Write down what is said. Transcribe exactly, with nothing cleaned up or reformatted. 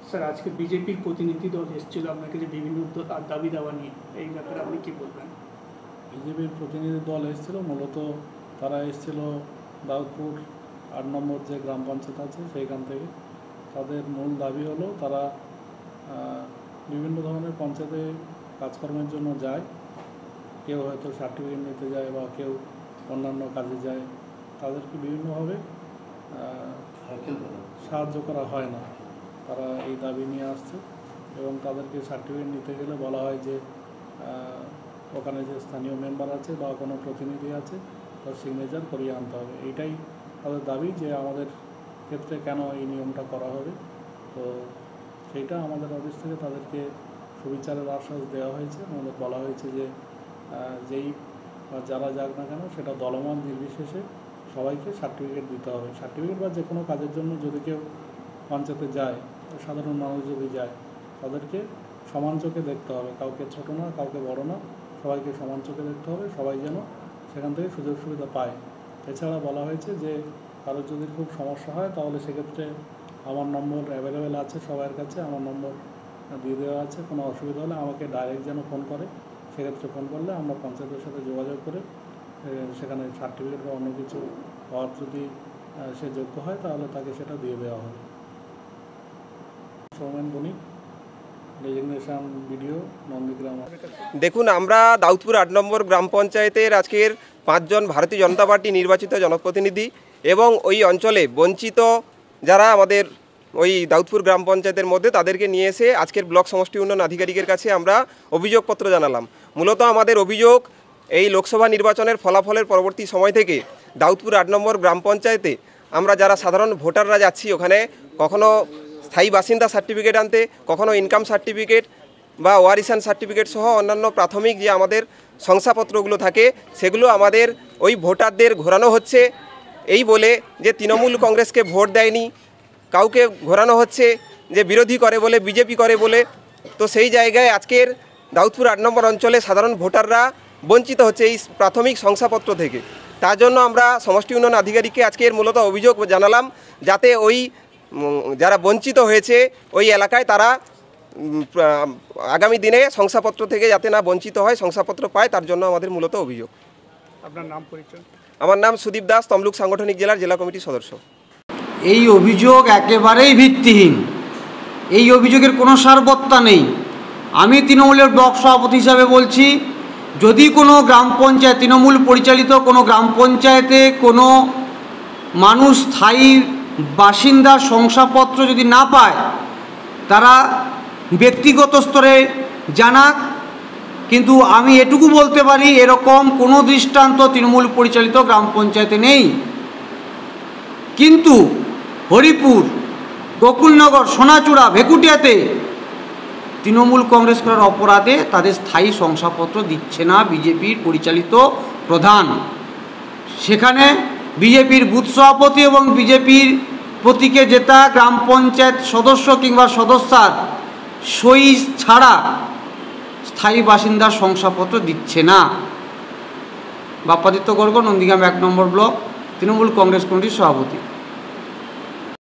Sir, আজকে বিজেপির প্রতিনিধি দল এসেছিল আপনার কাছে বিভিন্ন দাবি দাওয়া নিয়ে, এই ব্যাপারে আপনি কী বলবেন? বিজেপির প্রতিনিধি দল এসেছিল, মূলত তারা এসেছিল দাউদপুর আট নম্বর যে গ্রাম পঞ্চায়েত আছে সেইখান থেকে। তাদের মূল দাবি হলো তারা বিভিন্ন ধরনের পঞ্চায়েতে কাজকর্মের জন্য যায়, কেউ হয়তো সার্টিফিকেট নিতে যায় বা কেউ অন্যান্য কাজে যায়, তাদেরকে বিভিন্নভাবে সাহায্য করা হয় না। তারা এই দাবি নিয়ে আসছে এবং তাদেরকে সার্টিফিকেট নিতে গেলে বলা হয় যে ওখানে যে স্থানীয় মেম্বার আছে বা কোনো প্রতিনিধি আছে তার সিগনেচার করিয়ে আনতে হবে। এইটাই তাদের দাবি, যে আমাদের ক্ষেত্রে কেন এই নিয়মটা করা হবে। তো সেইটা আমাদের অফিস থেকে তাদেরকে সুবিচারের আশ্বাস দেওয়া হয়েছে। আমাদের বলা হয়েছে যে যেই যারা যাক না কেন সেটা দলমত নির্বিশেষে সবাইকে সার্টিফিকেট দিতে হবে। সার্টিফিকেট বা যে কোনো কাজের জন্য যদি কেউ পঞ্চায়েতে যায়, সাধারণ মানুষ যদি যায়, তাদেরকে সমান চোখে দেখতে হবে, কাউকে ছোটো না কাউকে বড় না, সবাইকে সমান চোখে দেখতে হবে, সবাই যেন সেখান থেকে সুযোগ সুবিধা পায়। এছাড়া বলা হয়েছে যে কারোর যদি খুব সমস্যা হয় তাহলে সেক্ষেত্রে আমার নম্বর অ্যাভেলেবেল আছে সবার কাছে, আমার নম্বর দিয়ে দেওয়া আছে। কোনো অসুবিধা হলে আমাকে ডাইরেক্ট যেন ফোন করে, সেক্ষেত্রে ফোন করলে আমরা পঞ্চায়েতের সাথে যোগাযোগ করে সেখানে সার্টিফিকেট বা অন্য কিছু হওয়ার যদি সে যোগ্য হয় তাহলে তাকে সেটা দিয়ে দেওয়া হবে। Soumen Banik, resignation video, Nandigram. দেখুন, আমরা দাউদপুর আট নম্বর গ্রাম পঞ্চায়েতের আজকের পাঁচজন ভারতীয় জনতা পার্টি নির্বাচিত জনপ্রতিনিধি এবং ওই অঞ্চলে বঞ্চিত যারা আমাদের ওই দাউদপুর গ্রাম পঞ্চায়েতের মধ্যে, তাদেরকে নিয়ে এসে আজকের ব্লক সমষ্টি উন্নয়ন আধিকারিকের কাছে আমরা অভিযোগপত্র জানালাম। মূলত আমাদের অভিযোগ, এই লোকসভা নির্বাচনের ফলাফলের পরবর্তী সময় থেকে দাউদপুর আট নম্বর গ্রাম পঞ্চায়েতে আমরা যারা সাধারণ ভোটাররা যাচ্ছি, ওখানে কখনো স্থায়ী বাসিন্দা সার্টিফিকেট আনতে, কখনো ইনকাম সার্টিফিকেট বা ওয়ারিসান সার্টিফিকেট সহ অন্যান্য প্রাথমিক যে আমাদের শংসাপত্রগুলো থাকে সেগুলো আমাদের ওই ভোটারদের ঘোরানো হচ্ছে এই বলে যে তৃণমূল কংগ্রেসকে ভোট দেয়নি, কাউকে ঘোরানো হচ্ছে যে বিরোধী করে বলে, বিজেপি করে বলে। তো সেই জায়গায় আজকের দাউদপুর আট নম্বর অঞ্চলে সাধারণ ভোটাররা বঞ্চিত হচ্ছে এই প্রাথমিক শংসাপত্র থেকে। তার জন্য আমরা সমষ্টি উন্নয়ন আধিকারিককে আজকের মূলত অভিযোগ জানালাম, যাতে ওই যারা বঞ্চিত হয়েছে ওই এলাকায় তারা আগামী দিনে শংসাপত্র থেকে যাতে না বঞ্চিত হয়, শংসাপত্র পায়, তার জন্য আমাদের মূলত অভিযোগ। আপনার নাম পরিচয়? আমার নাম সুদীপ দাস, তমলুক সাংগঠনিক জেলার জেলা কমিটির সদস্য। এই অভিযোগ একেবারেই ভিত্তিহীন, এই অভিযোগের কোনো সারবত্তা নেই। আমি তৃণমূলের ব্লক সভাপতি হিসাবে বলছি, যদি কোনো গ্রাম পঞ্চায়েত, তৃণমূল পরিচালিত কোনো গ্রাম পঞ্চায়েতে কোনো মানুষ স্থায়ী বাসিন্দার শংসাপত্র যদি না পায়, তারা ব্যক্তিগত স্তরে জানাক। কিন্তু আমি এটুকু বলতে পারি, এরকম কোনো দৃষ্টান্ত তৃণমূল পরিচালিত গ্রাম পঞ্চায়েতে নেই। কিন্তু হরিপুর, গোকুলনগর, সোনাচূড়া, ভেকুটিয়াতে তৃণমূল কংগ্রেস করার অপরাধে তাদের স্থায়ী শংসাপত্র দিচ্ছে না বিজেপির পরিচালিত প্রধান। সেখানে বিজেপির বুথ সভাপতি এবং বিজেপির প্রতীকে জেতা গ্রাম পঞ্চায়েত সদস্য কিংবা সদস্যার সই ছাড়া স্থায়ী বাসিন্দার শংসাপত্র দিচ্ছে না। বাপ্পাদিত্য গর্গ, নন্দীগ্রাম এক নম্বর ব্লক, তৃণমূল কংগ্রেস কমিটির সভাপতি।